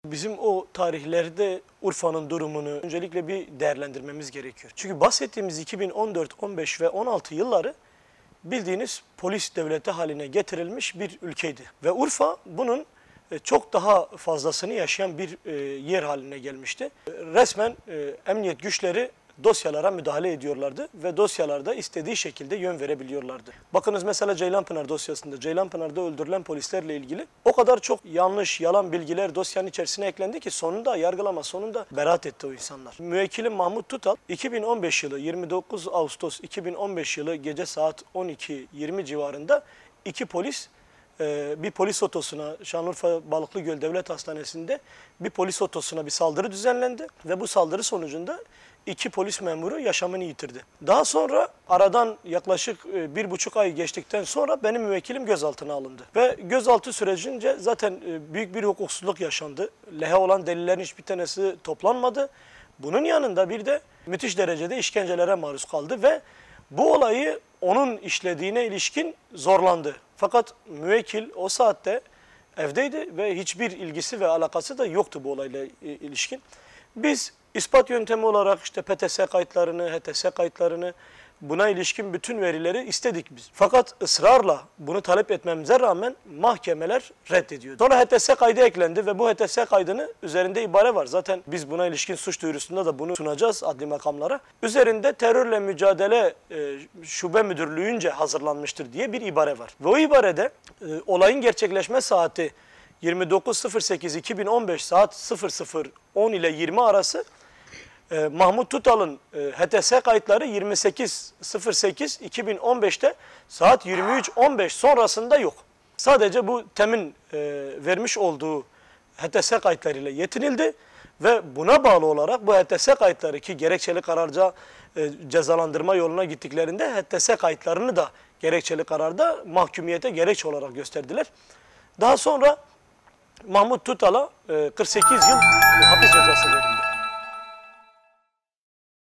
Bizim o tarihlerde Urfa'nın durumunu öncelikle bir değerlendirmemiz gerekiyor. Çünkü bahsettiğimiz 2014, 15 ve 16 yılları bildiğiniz polis devleti haline getirilmiş bir ülkeydi. Ve Urfa bunun çok daha fazlasını yaşayan bir yer haline gelmişti. Resmen emniyet güçleri dosyalara müdahale ediyorlardı ve dosyalarda istediği şekilde yön verebiliyorlardı. Bakınız mesela Ceylanpınar dosyasında, Ceylanpınar'da öldürülen polislerle ilgili o kadar çok yanlış, yalan bilgiler dosyanın içerisine eklendi ki sonunda, yargılama sonunda beraat etti o insanlar. Müvekkilim Mahmut Tutal, 2015 yılı 29 Ağustos 2015 yılı gece saat 12:20 civarında bir polis otosuna, Şanlıurfa Balıklıgöl Devlet Hastanesi'nde bir polis otosuna bir saldırı düzenlendi ve bu saldırı sonucunda 2 polis memuru yaşamını yitirdi. Daha sonra aradan yaklaşık 1,5 ay geçtikten sonra benim müvekkilim gözaltına alındı. Ve gözaltı sürecince zaten büyük bir hukuksuzluk yaşandı. Lehe olan delillerin hiçbir tanesi toplanmadı. Bunun yanında bir de müthiş derecede işkencelere maruz kaldı ve bu olayı onun işlediğine ilişkin zorlandı. Fakat müvekkil o saatte evdeydi ve hiçbir ilgisi ve alakası da yoktu bu olayla ilişkin. Biz ispat yöntemi olarak işte PTS kayıtlarını, HTS kayıtlarını, buna ilişkin bütün verileri istedik biz. Fakat ısrarla bunu talep etmemize rağmen mahkemeler reddediyordu. Sonra HTS kaydı eklendi ve bu HTS kaydının üzerinde ibare var. Zaten biz buna ilişkin suç duyurusunda da bunu sunacağız adli makamlara. Üzerinde terörle mücadele şube müdürlüğünce hazırlanmıştır diye bir ibare var. Ve o ibarede olayın gerçekleşme saati 29.08.2015 saat 00:10 ile 20 arası Mahmut Tutal'ın HTS kayıtları 28.08.2015'te saat 23:15 sonrasında yok. Sadece bu TEM'in vermiş olduğu HTS kayıtlarıyla yetinildi ve buna bağlı olarak bu HTS kayıtları ki gerekçeli kararca cezalandırma yoluna gittiklerinde HTS kayıtlarını da gerekçeli kararda mahkumiyete gerekçe olarak gösterdiler. Daha sonra Mahmut Tutal'a 48 yıl hapis cezası verildi.